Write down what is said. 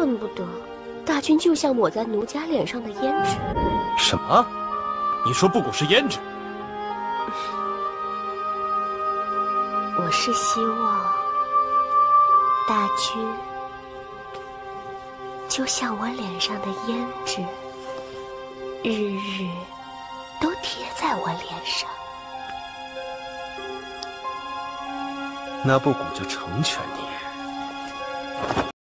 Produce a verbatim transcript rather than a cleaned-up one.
恨不得大军就像抹在奴家脸上的胭脂。 什么？你说布谷是胭脂？ 我是希望大军就像我脸上的胭脂，日日都贴在我脸上。 那布谷就成全你。